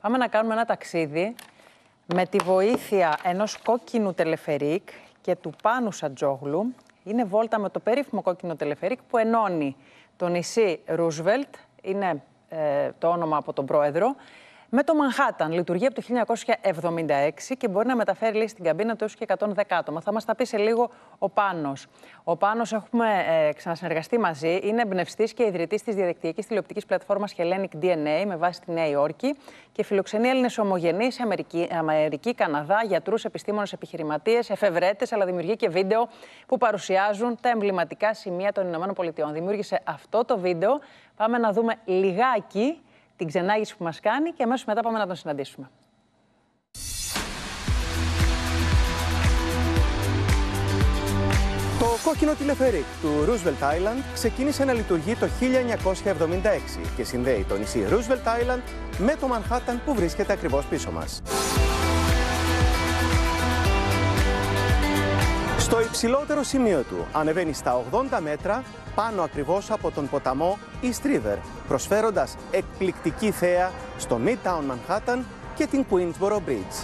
Πάμε να κάνουμε ένα ταξίδι με τη βοήθεια ενός κόκκινου τελεφερίκ και του Πάνου Σατζόγλου. Είναι βόλτα με το περίφημο κόκκινο τελεφερίκ που ενώνει το νησί Ρούσβελτ, είναι το όνομα από τον πρόεδρο, με το Μανχάταν. Λειτουργεί από το 1976 και μπορεί να μεταφέρει, λέει, στην καμπίνα του έως και 110 άτομα. Θα μας τα πει σε λίγο ο Πάνος. Ο Πάνος, έχουμε ξανασυνεργαστεί μαζί, είναι εμπνευστής και ιδρυτής της διαδικτυακής τηλεοπτικής πλατφόρμας Hellenic DNA με βάση τη Νέα Υόρκη και φιλοξενεί Έλληνες ομογενείς, Αμερική, Καναδά, γιατρούς, επιστήμονες, επιχειρηματίες, εφευρέτες, αλλά δημιουργεί και βίντεο που παρουσιάζουν τα εμβληματικά σημεία των ΗΠΑ. Δημιούργησε αυτό το βίντεο. Πάμε να δούμε λιγάκι την ξενάγηση που μας κάνει και αμέσως μετά πάμε να τον συναντήσουμε. Το κόκκινο τηλεφερίκ του Roosevelt Island ξεκίνησε να λειτουργεί το 1976 και συνδέει το νησί Roosevelt Island με το Μανχάταν που βρίσκεται ακριβώς πίσω μας. Στο υψηλότερο σημείο του ανεβαίνει στα 80 μέτρα πάνω ακριβώς από τον ποταμό East River, προσφέροντας εκπληκτική θέα στο Midtown Manhattan και την Queensboro Bridge.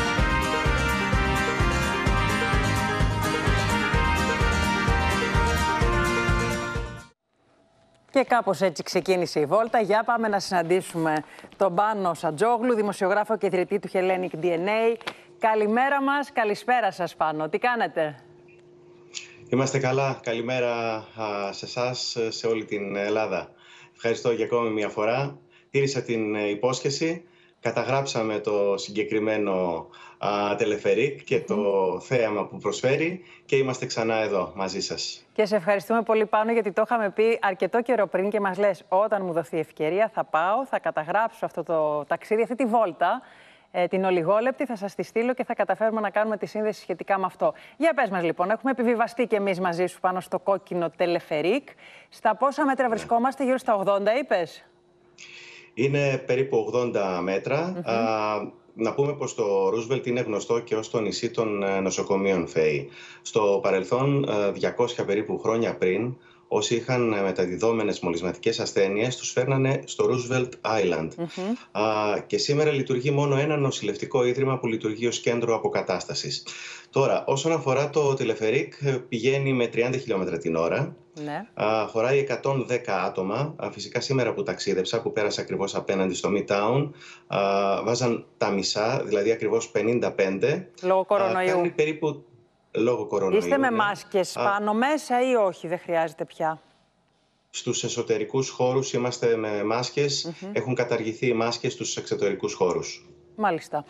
Και κάπως έτσι ξεκίνησε η βόλτα. Για πάμε να συναντήσουμε τον Πάνο Σατζόγλου, δημοσιογράφο και ιδρυτή του Hellenic DNA. Καλημέρα μας, καλησπέρα σας Πάνο. Τι κάνετε? Είμαστε καλά. Καλημέρα σε εσάς, σε όλη την Ελλάδα. Ευχαριστώ για ακόμη μια φορά. Τήρησα την υπόσχεση. Καταγράψαμε το συγκεκριμένο τελεφερίκ και το θέαμα που προσφέρει και είμαστε ξανά εδώ μαζί σας. Και σε ευχαριστούμε πολύ Πάνο, γιατί το είχαμε πει αρκετό καιρό πριν και μας λες όταν μου δοθεί ευκαιρία θα πάω, θα καταγράψω αυτό το ταξίδι, αυτή τη βόλτα, την ολιγόλεπτη, θα σας τη στείλω και θα καταφέρουμε να κάνουμε τη σύνδεση σχετικά με αυτό. Για πες μας λοιπόν, έχουμε επιβιβαστεί κι εμείς μαζί σου πάνω στο κόκκινο τελεφερίκ. Στα πόσα μέτρα βρισκόμαστε, γύρω στα 80 είπες? Είναι περίπου 80 μέτρα. Να πούμε πως το Ρούσβελτ είναι γνωστό και ως το νησί των νοσοκομείων, Φαίη. Στο παρελθόν, 200 περίπου χρόνια πριν, όσοι είχαν μεταδιδόμενες μολυσματικές ασθένειες, τους φέρνανε στο Roosevelt Island. Και σήμερα λειτουργεί μόνο ένα νοσηλευτικό ίδρυμα που λειτουργεί ως κέντρο αποκατάστασης. Τώρα, όσον αφορά το τελεφερίκ, πηγαίνει με 30 χιλιόμετρα την ώρα. Ναι. Χωράει 110 άτομα. Φυσικά σήμερα που ταξίδεψα, που πέρασα ακριβώς απέναντι στο Midtown, βάζαν τα μισά, δηλαδή ακριβώς 55. Λόγω κορονοϊού. Κάνει περίπου... Λόγω κορονοϊού. Είστε με μάσκες πάνω μέσα ή όχι, δεν χρειάζεται πια? Στους εσωτερικούς χώρους είμαστε με μάσκες. Έχουν καταργηθεί οι μάσκες στους εξωτερικούς χώρους. Μάλιστα.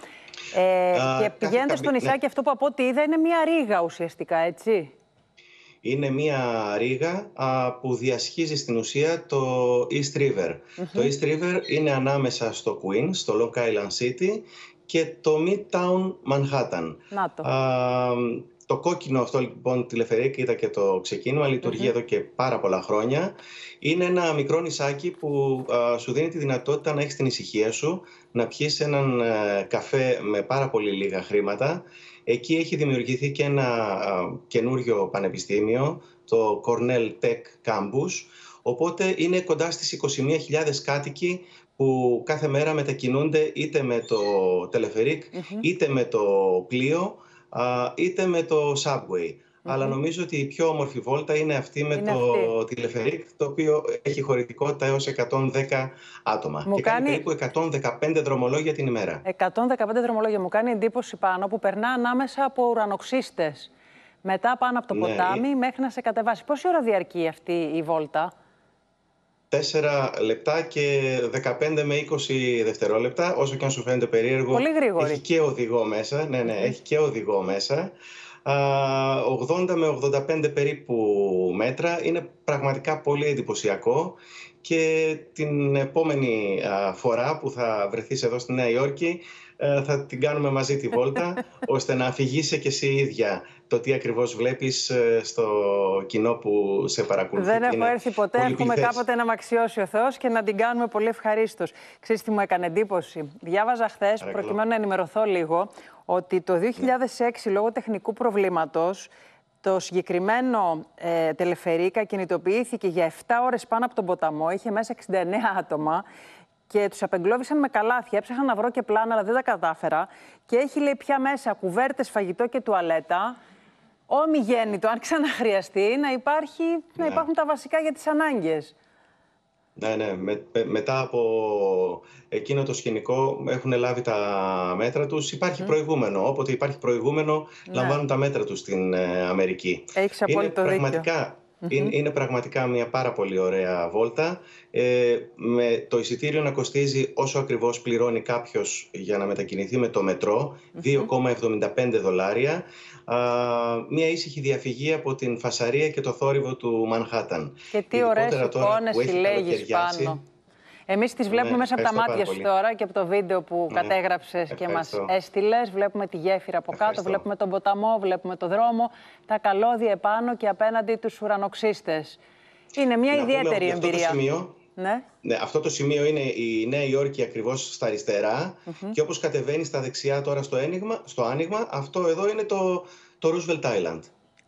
Και πηγαίνετε στο νησάκι, αυτό που από ό,τι είδα είναι μια ρήγα ουσιαστικά, έτσι? Είναι μια ρήγα που διασχίζει στην ουσία το East River. Το East River είναι ανάμεσα στο Queens, στο Long Island City και το Midtown Manhattan. Να το. Το κόκκινο αυτό λοιπόν τηλεφερίκ, είδα και το ξεκίνημα, λειτουργεί εδώ και πάρα πολλά χρόνια. Είναι ένα μικρό νησάκι που σου δίνει τη δυνατότητα να έχεις την ησυχία σου, να πιεις έναν καφέ με πάρα πολύ λίγα χρήματα. Εκεί έχει δημιουργηθεί και ένα καινούριο πανεπιστήμιο, το Cornell Tech Campus, οπότε είναι κοντά στις 21.000 κάτοικοι που κάθε μέρα μετακινούνται είτε με το τελεφερίκ, είτε με το πλοίο, είτε με το subway. Αλλά νομίζω ότι η πιο όμορφη βόλτα είναι αυτή με το τηλεφερίκ, το οποίο έχει χωρητικότητα έως 110 άτομα. Και κάνει περίπου 115 δρομολόγια την ημέρα. 115 δρομολόγια. Μου κάνει εντύπωση Πάνω που περνά ανάμεσα από ουρανοξύστες. Μετά πάνω από το ποτάμι μέχρι να σε κατεβάσει. Πόση ώρα διαρκεί αυτή η βόλτα? 4 λεπτά και 15 με 20 δευτερόλεπτα, όσο και αν σου φαίνεται περίεργο. Πολύ γρήγορη. Έχει και οδηγό μέσα. Έχει και οδηγό μέσα. 80 με 85 περίπου μέτρα. Είναι πραγματικά πολύ εντυπωσιακό. Και την επόμενη φορά που θα βρεθείς εδώ στη Νέα Υόρκη, θα την κάνουμε μαζί τη βόλτα, ώστε να αφηγείσαι και εσύ ίδια το τι ακριβώς βλέπεις στο κοινό που σε παρακολουθεί. Δεν έχω έρθει ποτέ, έχουμε κάποτε να μ' αξιώσει ο Θεός και να την κάνουμε πολύ ευχαρίστως. Ξέρεις τι μου έκανε εντύπωση? Διάβαζα χθες, προκειμένου να ενημερωθώ λίγο, ότι το 2006 λόγω τεχνικού προβλήματος το συγκεκριμένο τελεφερίκ κινητοποιήθηκε για 7 ώρες πάνω από τον ποταμό, είχε μέσα 69 άτομα και τους απεγκλώβησαν με καλάθια. Έψαχνα να βρω και πλάνα, αλλά δεν τα κατάφερα. Και έχει, λέει, πια μέσα κουβέρτες, φαγητό και τουαλέτα. Ομιγέννητο, αν ξαναχρειαστεί, να υπάρχουν τα βασικά για τις ανάγκες. Ναι. Μετά από εκείνο το σκηνικό έχουν λάβει τα μέτρα τους. Υπάρχει προηγούμενο. Όποτε υπάρχει προηγούμενο, λαμβάνουν τα μέτρα τους στην Αμερική. Έχεις απόλυτο δίκιο. Είναι πραγματικά μια πάρα πολύ ωραία βόλτα. Με το εισιτήριο να κοστίζει όσο ακριβώς πληρώνει κάποιος για να μετακινηθεί με το μετρό, $2,75. Μια ήσυχη διαφυγή από την φασαρία και το θόρυβο του Μανχάταν. Και τι ωραίες εικόνες συλλέγεις πάνω. Εμείς τις βλέπουμε μέσα από τα μάτια σου τώρα και από το βίντεο που κατέγραψες και μας έστειλες. Βλέπουμε τη γέφυρα από κάτω, βλέπουμε τον ποταμό, βλέπουμε το δρόμο, τα καλώδια επάνω και απέναντι τους ουρανοξύστες. Είναι μια ιδιαίτερη εμπειρία. Αυτό το σημείο είναι η Νέα Υόρκη ακριβώς στα αριστερά και όπως κατεβαίνει στα δεξιά τώρα στο άνοιγμα, αυτό εδώ είναι το Roosevelt Island.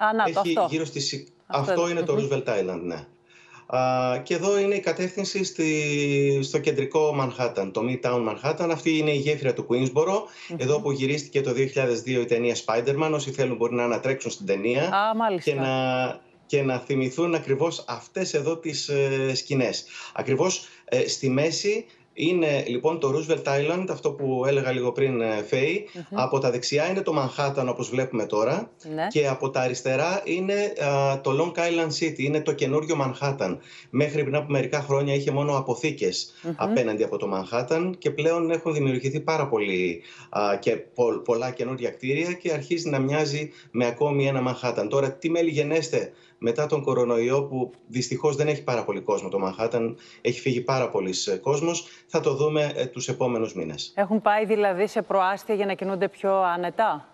Αυτό είναι το Roosevelt Island, ναι. Και εδώ είναι η κατεύθυνση στο κεντρικό Manhattan, το Midtown Manhattan. Αυτή είναι η γέφυρα του Queensboro, εδώ που γυρίστηκε το 2002 η ταινία Spider-Man. Όσοι θέλουν μπορεί να ανατρέξουν στην ταινία και να θυμηθούν ακριβώς αυτές εδώ τις σκηνές. Ακριβώς στη μέση είναι λοιπόν το Roosevelt Island, αυτό που έλεγα λίγο πριν, Φέη. Από τα δεξιά είναι το Manhattan όπως βλέπουμε τώρα και από τα αριστερά είναι το Long Island City, είναι το καινούριο Manhattan. Μέχρι πριν από μερικά χρόνια είχε μόνο αποθήκες απέναντι από το Manhattan και πλέον έχουν δημιουργηθεί πάρα πολλά καινούργια κτίρια και αρχίζει να μοιάζει με ακόμη ένα Manhattan. Τώρα τι μέλη γενέστε μετά τον κορονοϊό που δυστυχώς δεν έχει πάρα πολύ κόσμο το Manhattan, έχει φύγει πάρα πολύς κόσμος, θα το δούμε τους επόμενους μήνες. Έχουν πάει δηλαδή σε προάστια για να κινούνται πιο άνετα?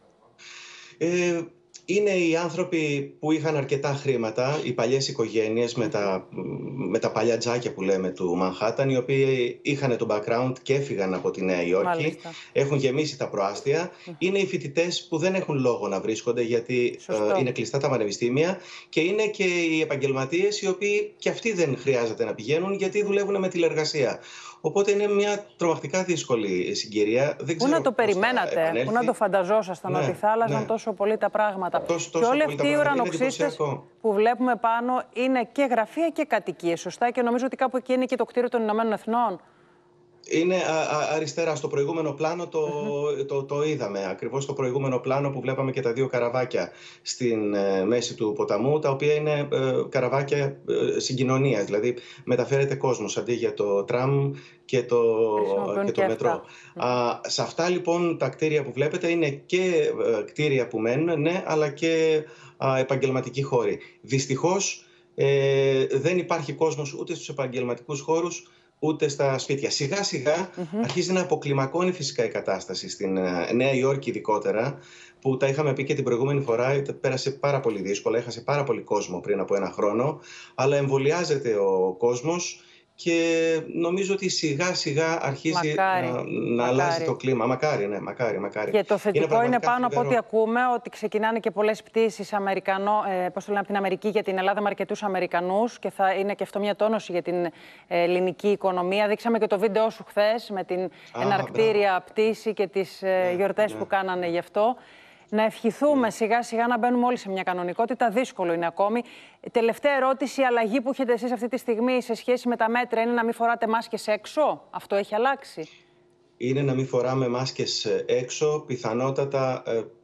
Είναι οι άνθρωποι που είχαν αρκετά χρήματα, οι παλιές οικογένειες με τα παλιά τζάκια που λέμε του Manhattan, οι οποίοι είχαν το background και έφυγαν από τη Νέα Υόρκη, έχουν γεμίσει τα προάστια. Είναι οι φοιτητές που δεν έχουν λόγο να βρίσκονται γιατί είναι κλειστά τα πανεπιστήμια και είναι και οι επαγγελματίες οι οποίοι και αυτοί δεν χρειάζεται να πηγαίνουν γιατί δουλεύουν με τηλεργασία. Οπότε είναι μια τρομακτικά δύσκολη συγκυρία. Πού να το περιμένατε, πού να το φανταζόσασταν ότι θα άλλαζαν τόσο πολύ τα πράγματα. Και όλοι αυτοί οι ουρανοξύστες που βλέπουμε πάνω είναι και γραφεία και κατοικίες, σωστά? Και νομίζω ότι κάπου εκεί είναι και το κτίριο των Ηνωμένων Εθνών. Είναι αριστερά. Στο προηγούμενο πλάνο το είδαμε. Ακριβώς στο προηγούμενο πλάνο που βλέπαμε και τα δύο καραβάκια στην μέση του ποταμού, τα οποία είναι καραβάκια συγκοινωνίας. Δηλαδή μεταφέρεται κόσμος αντί για το τραμ και το μετρό. Σε αυτά λοιπόν τα κτίρια που βλέπετε είναι και κτίρια που μένουν, ναι, αλλά και επαγγελματικοί χώροι. Δυστυχώς δεν υπάρχει κόσμος ούτε στους επαγγελματικούς χώρους, ούτε στα σπίτια. Σιγά σιγά αρχίζει να αποκλιμακώνει φυσικά η κατάσταση στην Νέα Υόρκη ειδικότερα, που τα είχαμε πει και την προηγούμενη φορά, πέρασε πάρα πολύ δύσκολα, έχασε πάρα πολύ κόσμο πριν από ένα χρόνο, αλλά εμβολιάζεται ο κόσμος και νομίζω ότι σιγά σιγά αρχίζει να αλλάζει το κλίμα. Μακάρι, ναι, μακάρι. Και το θετικό είναι πάνω από ό,τι ακούμε ότι ξεκινάνε και πολλές πτήσεις από την Αμερική για την Ελλάδα με αρκετούς Αμερικανούς και θα είναι και αυτό μια τόνωση για την ελληνική οικονομία. Δείξαμε και το βίντεο σου χθες με την εναρκτήρια πτήση και τις γιορτές που κάνανε γι' αυτό. Να ευχηθούμε σιγά σιγά να μπαίνουμε όλοι σε μια κανονικότητα. Δύσκολο είναι ακόμη. Τελευταία ερώτηση, η αλλαγή που έχετε εσείς αυτή τη στιγμή σε σχέση με τα μέτρα είναι να μην φοράτε μάσκες έξω? Αυτό έχει αλλάξει? Είναι να μην φοράμε μάσκες έξω. Πιθανότατα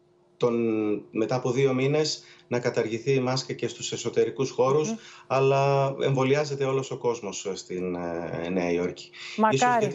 μετά από 2 μήνες να καταργηθεί η μάσκα και στους εσωτερικούς χώρους, αλλά εμβολιάζεται όλος ο κόσμος στην Νέα Υόρκη. Ίσως γιατί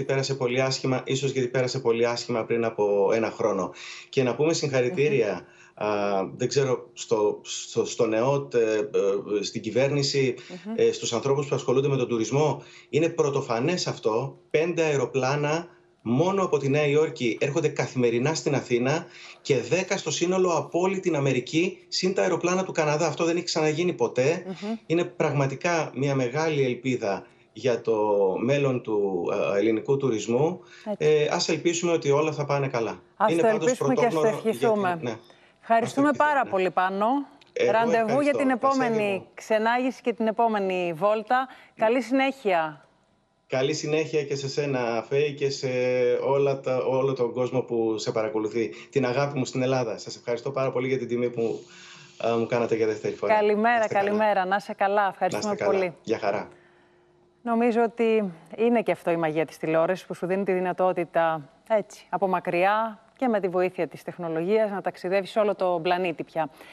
πέρασε πολύ άσχημα πριν από 1 χρόνο. Και να πούμε συγχαρητήρια, δεν ξέρω, στο ΝΕΟΤ, στην κυβέρνηση, στους ανθρώπους που ασχολούνται με τον τουρισμό. Είναι πρωτοφανές αυτό, 5 αεροπλάνα μόνο από τη Νέα Υόρκη έρχονται καθημερινά στην Αθήνα και 10 στο σύνολο από όλη την Αμερική, συν τα αεροπλάνα του Καναδά. Αυτό δεν έχει ξαναγίνει ποτέ. Είναι πραγματικά μια μεγάλη ελπίδα για το μέλλον του ελληνικού τουρισμού. Ας ελπίσουμε ότι όλα θα πάνε καλά. Ας το ελπίσουμε και ας το ευχηθούμε. Ευχαριστούμε πάρα πολύ, Πάνο. Ραντεβού για την επόμενη ξενάγηση και την επόμενη βόλτα. Καλή συνέχεια. Καλή συνέχεια και σε σένα, Φέη, και σε όλο τον κόσμο που σε παρακολουθεί. Την αγάπη μου στην Ελλάδα. Σας ευχαριστώ πάρα πολύ για την τιμή που μου κάνατε για δεύτερη φορά. Καλημέρα, καλημέρα. Να είσαι καλά. Ευχαριστούμε πολύ. Γεια χαρά. Νομίζω ότι είναι και αυτό η μαγεία της τηλεόρασης που σου δίνει τη δυνατότητα έτσι, από μακριά και με τη βοήθεια της τεχνολογίας να ταξιδεύεις σε όλο το πλανήτη πια.